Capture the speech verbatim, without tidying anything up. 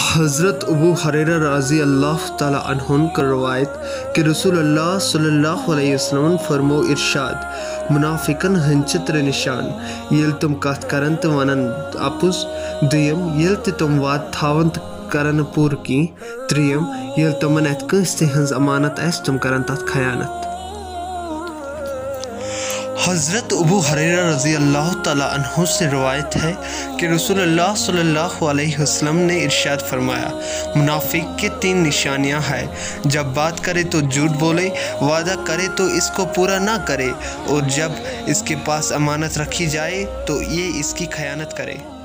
हज़रत अबू हुरैरा रज़ी अल्लाह ताला अन्हु का रवायत कि रसूलुल्लाह सल्लल्लाहु अलैहि वसल्लम फरमो इरशाद मुनाफिकन हंचित्र निशान येल तुम कथ करन तो वनन अपुस दुयम येल तुम वाद थावन करन पूर की त्रियम येल तुमन एत कंस हंज अमानत आस तुम करन तथ खयानत। हज़रत अबू हुरैरा रज़ी अल्लाह ताला अन्हु से रवायत है कि रसूलुल्लाह सल्लल्लाहु अलैहि वसल्लम ने इरशाद फरमाया, मुनाफिक के तीन निशानियां हैं। जब बात करे तो झूठ बोले, वादा करे तो इसको पूरा ना करे और जब इसके पास अमानत रखी जाए तो ये इसकी खयानत करे।